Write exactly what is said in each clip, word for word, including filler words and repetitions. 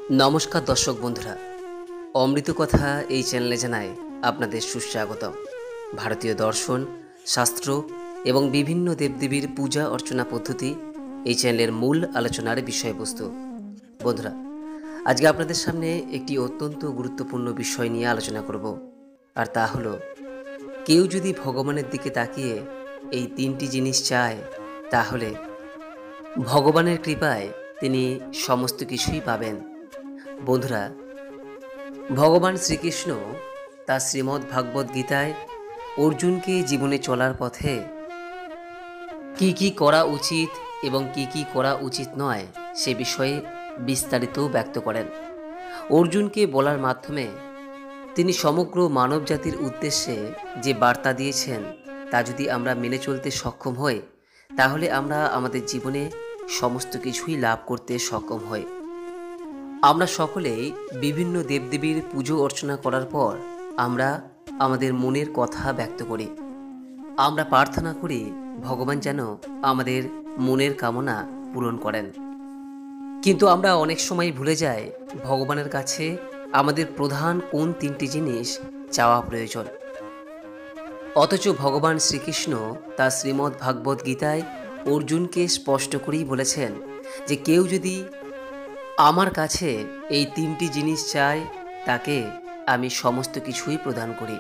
নমস্কার দর্শক বন্ধুরা, অমৃত কথা এই চ্যানেলে জানায় আপনাদের সুস্বাগতম। ভারতীয় দর্শন, শাস্ত্র এবং বিভিন্ন দেবদেবীর পূজা অর্চনা পদ্ধতি এই চ্যানেলের মূল আলোচনার বিষয়বস্তু। বন্ধুরা, আজকে আপনাদের সামনে একটি অত্যন্ত গুরুত্বপূর্ণ বিষয় নিয়ে আলোচনা করব, আর তা হলো কেউ যদি ভগবানের দিকে তাকিয়ে এই তিনটি জিনিস চায়, তাহলে ভগবানের কৃপায় তিনি সমস্ত কিছুই পাবেন। বন্ধুরা, ভগবান শ্রীকৃষ্ণ তার শ্রীমদ্ ভাগবত গীতায় অর্জুনকে জীবনে চলার পথে কি কি করা উচিত এবং কি কি করা উচিত নয় সে বিষয়ে বিস্তারিত ব্যক্ত করেন। অর্জুনকে বলার মাধ্যমে তিনি সমগ্র মানব জাতির উদ্দেশ্যে যে বার্তা দিয়েছেন তা যদি আমরা মেনে চলতে সক্ষম হই, তাহলে আমরা আমাদের জীবনে সমস্ত কিছুই লাভ করতে সক্ষম হই। আমরা সকলেই বিভিন্ন দেবদেবীর পুজো অর্চনা করার পর আমরা আমাদের মনের কথা ব্যক্ত করি। আমরা প্রার্থনা করি ভগবান যেন আমাদের মনের কামনা পূরণ করেন। কিন্তু আমরা অনেক সময় ভুলে যাই ভগবানের কাছে আমাদের প্রধান কোন তিনটি জিনিস চাওয়া প্রয়োজন। অথচ ভগবান শ্রীকৃষ্ণ তার শ্রীমদ্ ভাগবত গীতায় অর্জুনকে স্পষ্ট করেই বলেছেন যে কেউ যদি আমার কাছে এই তিনটি জিনিস চায়, তাকে আমি সমস্ত কিছুই প্রদান করি।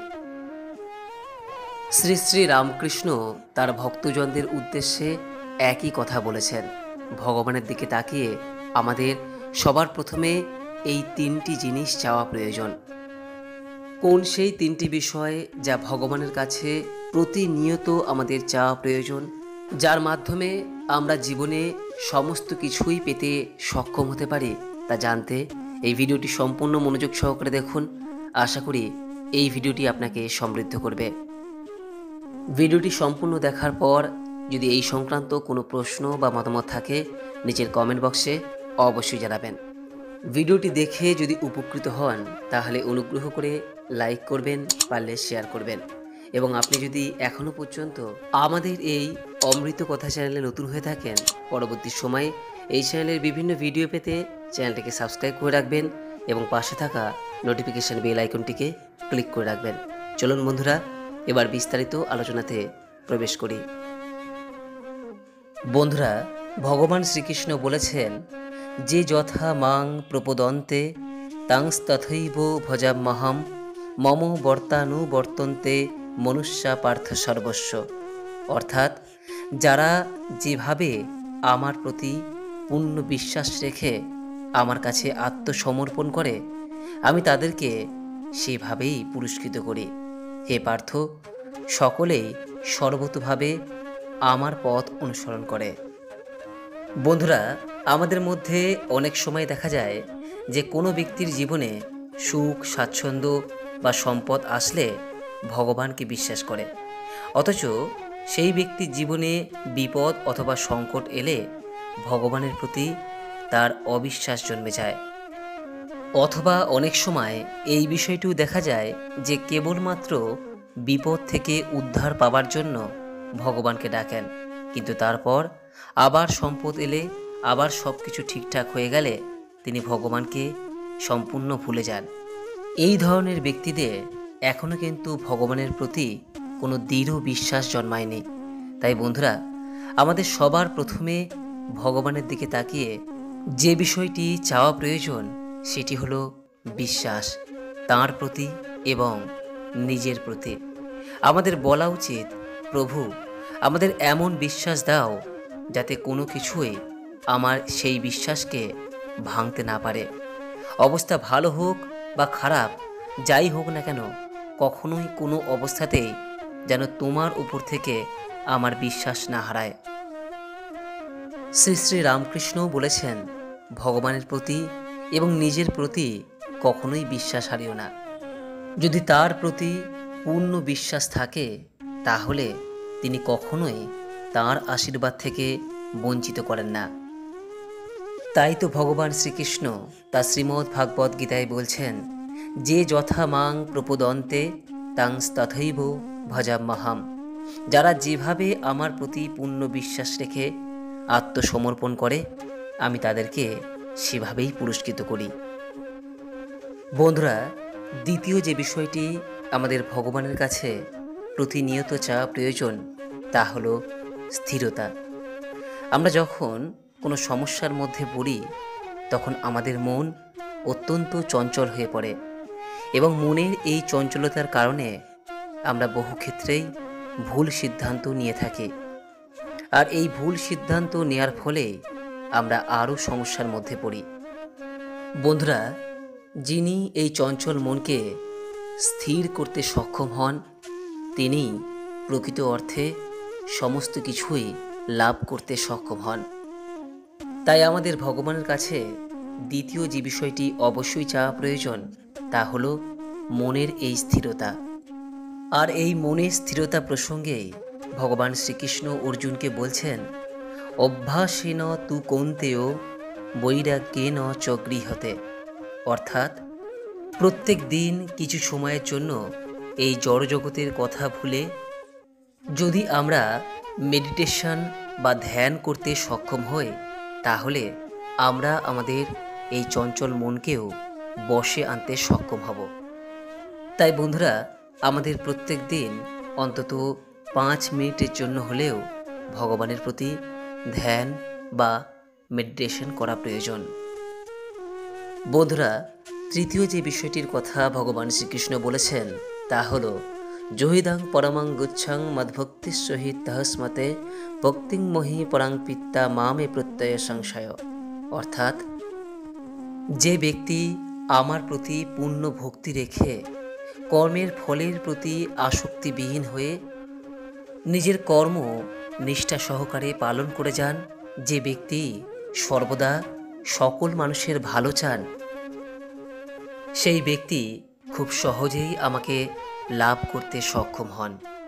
শ্রী শ্রী রামকৃষ্ণ তার ভক্তজনদের উদ্দেশ্যে একই কথা বলেছেন। ভগবানের দিকে তাকিয়ে আমাদের সবার প্রথমে এই তিনটি জিনিস চাওয়া প্রয়োজন। কোন সেই তিনটি বিষয় যা ভগবানের কাছে প্রতিনিয়ত আমাদের চাওয়া প্রয়োজন, যার মাধ্যমে আমরা জীবনে সমস্ত কিছুই পেতে সক্ষম হতে পারি, তা জানতে এই ভিডিওটি সম্পূর্ণ মনোযোগ সহকারে দেখুন। আশা করি এই ভিডিওটি আপনাকে সমৃদ্ধ করবে। ভিডিওটি সম্পূর্ণ দেখার পর যদি এই সংক্রান্ত কোনো প্রশ্ন বা মতামত থাকে, নিচের কমেন্ট বক্সে অবশ্যই জানাবেন। ভিডিওটি দেখে যদি উপকৃত হন, তাহলে অনুগ্রহ করে লাইক করবেন, পারলে শেয়ার করবেন। এবং আপনি যদি এখনও পর্যন্ত আমাদের এই অমৃত কথা চ্যানেলে নতুন হয়ে থাকেন, পরবর্তী সময়ে এই চ্যানেলের বিভিন্ন ভিডিও পেতে চ্যানেলটিকে সাবস্ক্রাইব করে রাখবেন এবং পাশে থাকা নোটিফিকেশান বেল আইকনটিকে ক্লিক করে রাখবেন। চলুন বন্ধুরা, এবার বিস্তারিত আলোচনাতে প্রবেশ করি। বন্ধুরা, ভগবান শ্রীকৃষ্ণ বলেছেন, যে যথা মাং প্রপদন্তে তাংস্তথৈব ভজাম্যহম মম বর্তানুবর্তন্তে মনুষ্যা পার্থ সর্বস্ব। অর্থাৎ যারা যেভাবে আমার প্রতি পূর্ণ বিশ্বাস রেখে আমার কাছে আত্মসমর্পণ করে, আমি তাদেরকে সেভাবেই পুরস্কৃত করি। হে পার্থ, সকলেই সর্বতোভাবে আমার পথ অনুসরণ করে। বন্ধুরা, আমাদের মধ্যে অনেক সময় দেখা যায় যে কোনো ব্যক্তির জীবনে সুখ, স্বাচ্ছন্দ্য বা সম্পদ আসলে ভগবানকে বিশ্বাস করে, অথচ সেই ব্যক্তির জীবনে বিপদ অথবা সংকট এলে ভগবানের প্রতি তার অবিশ্বাস জন্মে যায়। অথবা অনেক সময় এই বিষয়টিও দেখা যায় যে কেবলমাত্র বিপদ থেকে উদ্ধার পাওয়ার জন্য ভগবানকে ডাকেন, কিন্তু তারপর আবার সম্পদ এলে, আবার সব কিছু ঠিকঠাক হয়ে গেলে তিনি ভগবানকে সম্পূর্ণ ভুলে যান। এই ধরনের ব্যক্তিদের এখনও কিন্তু ভগবানের প্রতি কোনো দৃঢ় বিশ্বাস জন্মায়নি। তাই বন্ধুরা, আমাদের সবার প্রথমে ভগবানের দিকে তাকিয়ে যে বিষয়টি চাওয়া প্রয়োজন সেটি হলো বিশ্বাস তাঁর প্রতি এবং নিজের প্রতি। আমাদের বলা উচিত, প্রভু, আমাদের এমন বিশ্বাস দাও যাতে কোনো কিছুই আমার সেই বিশ্বাসকে ভাঙতে না পারে। অবস্থা ভালো হোক বা খারাপ, যাই হোক না কেন, কখনোই কোনো অবস্থাতেই যেন তোমার উপর থেকে আমার বিশ্বাস না হারায়। শ্রী শ্রী রামকৃষ্ণও বলেছেন, ভগবানের প্রতি এবং নিজের প্রতি কখনোই বিশ্বাস হারিও না। যদি তার প্রতি পূর্ণ বিশ্বাস থাকে, তাহলে তিনি কখনোই তাঁর আশীর্বাদ থেকে বঞ্চিত করেন না। তাই তো ভগবান শ্রীকৃষ্ণ তার শ্রীমদ্ ভাগবত গীতায় বলছেন, যে যথা মাং প্রপদন্তে তাংস্তথৈব ভজাম্যহম। যারা যেভাবে আমার প্রতি পূর্ণ বিশ্বাস রেখে আত্মসমর্পণ করে, আমি তাদেরকে সেভাবেই পুরস্কৃত করি। বন্ধুরা, দ্বিতীয় যে বিষয়টি আমাদের ভগবানের কাছে প্রতিনিয়ত চাওয়া প্রয়োজন তা হলো স্থিরতা। আমরা যখন কোনো সমস্যার মধ্যে পড়ি তখন আমাদের মন অত্যন্ত চঞ্চল হয়ে পড়ে এবং মনের এই চঞ্চলতার কারণে আমরা বহু ক্ষেত্রেই ভুল সিদ্ধান্ত নিয়ে থাকি। আর এই ভুল সিদ্ধান্ত নেয়ার ফলে আমরা আরও সমস্যার মধ্যে পড়ি। বন্ধুরা, যিনি এই চঞ্চল মনকে স্থির করতে সক্ষম হন তিনি প্রকৃত অর্থে সমস্ত কিছুই লাভ করতে সক্ষম হন। তাই আমাদের ভগবানের কাছে দ্বিতীয় যে বিষয়টি অবশ্যই চাওয়া প্রয়োজন তা হলো মনের এই স্থিরতা। আর এই মনের স্থিরতা প্রসঙ্গে ভগবান শ্রীকৃষ্ণ অর্জুনকে বলছেন, অভ্যাসেন তু কৌন্তেয় বৈরাগ্যেন চ গৃহতে। অর্থাৎ প্রত্যেক দিন কিছু সময়ের জন্য এই জড়জগতের কথা ভুলে যদি আমরা মেডিটেশন বা ধ্যান করতে সক্ষম হই তাহলে আমরা আমাদের এই চঞ্চল মনকেও বশে আনতে সক্ষম হব। তাই বন্ধুরা, আমাদের প্রত্যেক দিন অন্তত পাঁচ মিনিটের জন্য হলেও ভগবানের প্রতি ধ্যান বা মেডিটেশন করা প্রয়োজন। বন্ধুরা, তৃতীয় যে বিষয়টির কথা ভগবান শ্রীকৃষ্ণ বলেছেন তা হল জহিদাং পরমাং গুচ্ছাং মদ্ভক্তির সহিত তহস্মতে ভক্তিং মহি পরাং পিত্তা মামে প্রত্যয় সংশয়। অর্থাৎ যে ব্যক্তি আমার প্রতি পূর্ণ ভক্তি রেখে কর্মের ফলের প্রতি আসক্তিবিহীন হয়ে নিজের কর্ম নিষ্ঠা সহকারে পালন করে যান, যে ব্যক্তি সর্বদা সকল মানুষের ভালো চান, সেই ব্যক্তি খুব সহজেই আমাকে লাভ করতে সক্ষম হন।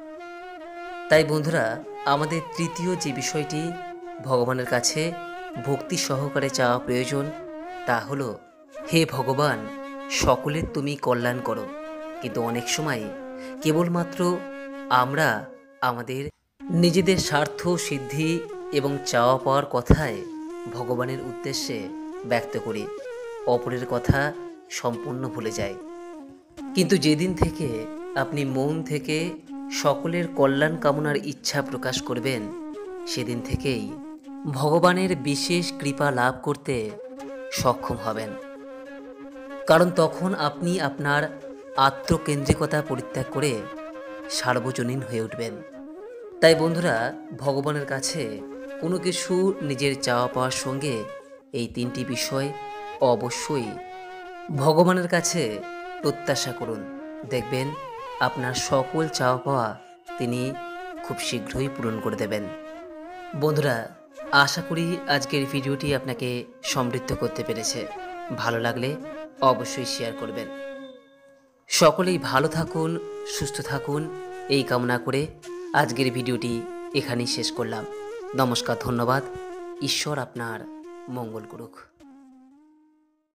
তাই বন্ধুরা, আমাদের তৃতীয় যে বিষয়টি ভগবানের কাছে ভক্তি সহকারে চাওয়া প্রয়োজন তা হলো, হে ভগবান, সকলের তুমি কল্যাণ করো। কিন্তু অনেক সময় কেবলমাত্র আমরা আমাদের নিজেদের স্বার্থ সিদ্ধি এবং চাওয়া পাওয়ার কথায় ভগবানের উদ্দেশ্যে ব্যক্ত করি, অপরের কথা সম্পূর্ণ ভুলে যাই। কিন্তু যেদিন থেকে আপনি মন থেকে সকলের কল্যাণ কামনার ইচ্ছা প্রকাশ করবেন সেদিন থেকেই ভগবানের বিশেষ কৃপা লাভ করতে সক্ষম হবেন। কারণ তখন আপনি আপনার আত্মকেন্দ্রিকতা পরিত্যাগ করে সার্বজনীন হয়ে উঠবেন। তাই বন্ধুরা, ভগবানের কাছে কোনো কিছু নিজের চাওয়া পাওয়ার সঙ্গে এই তিনটি বিষয় অবশ্যই ভগবানের কাছে প্রত্যাশা করুন। দেখবেন আপনার সকল চাওয়া পাওয়া তিনি খুব শীঘ্রই পূরণ করে দেবেন। বন্ধুরা, আশা করি আজকের ভিডিওটি আপনাকে সমৃদ্ধ করতে পেরেছে। ভালো লাগলে অবশ্যই শেয়ার করবেন। সকলেই ভালো থাকুন, সুস্থ থাকুন এই কামনা করে আজকের ভিডিওটি এখানেই শেষ করলাম। নমস্কার, ধন্যবাদ। ঈশ্বর আপনার মঙ্গল করুক।